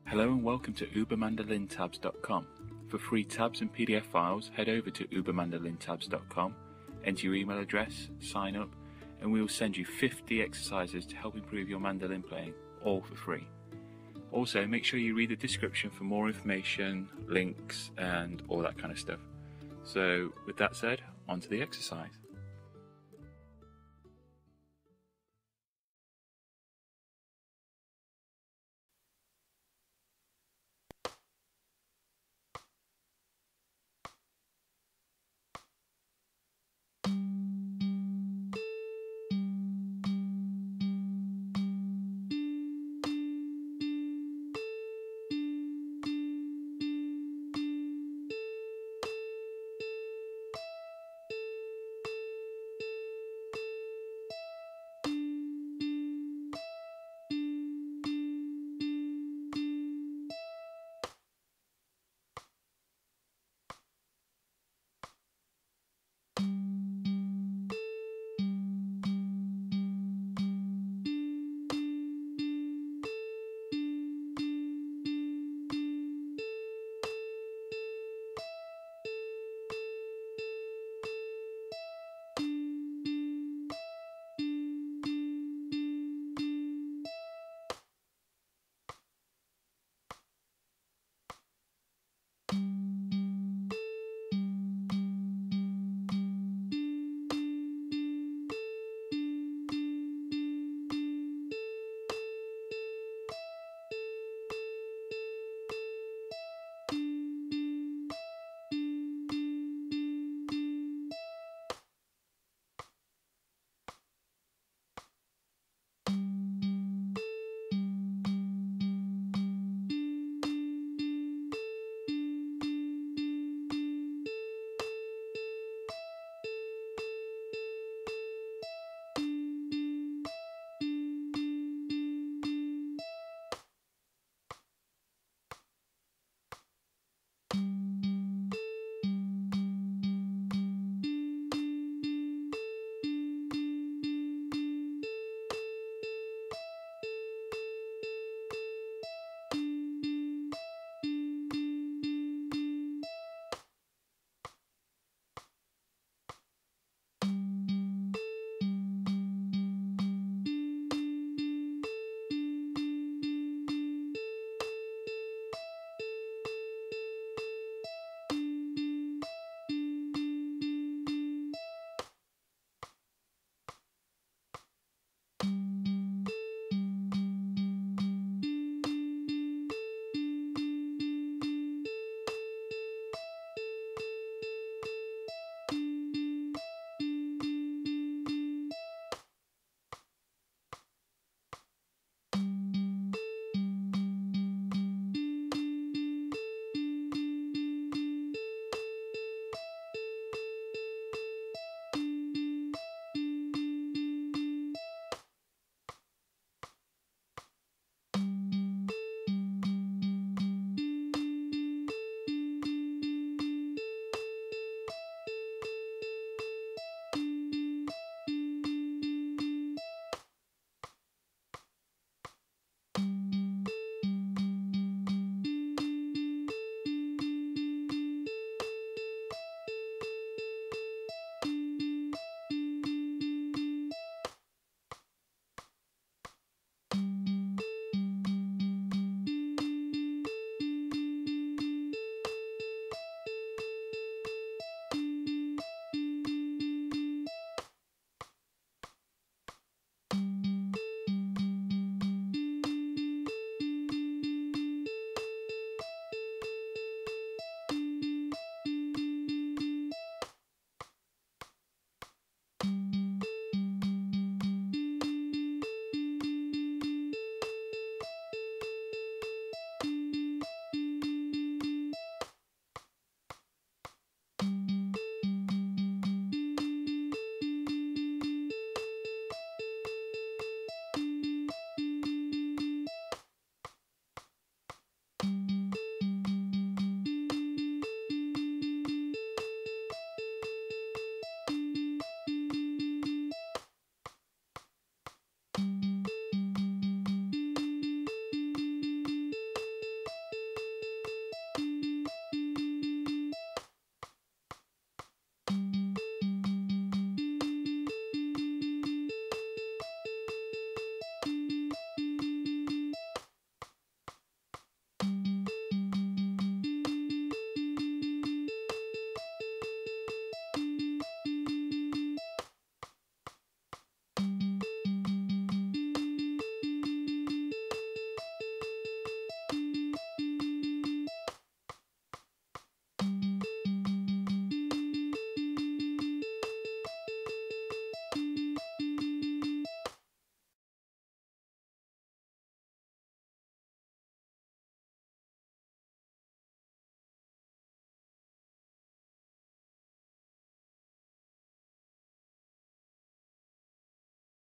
Hello and welcome to OobaMandolinTabs.com. For free tabs and PDF files, head over to OobaMandolinTabs.com, enter your email address, sign up, and we will send you 50 exercises to help improve your mandolin playing, all for free. Also, make sure you read the description for more information, links, and all that kind of stuff. So, with that said, on to the exercise.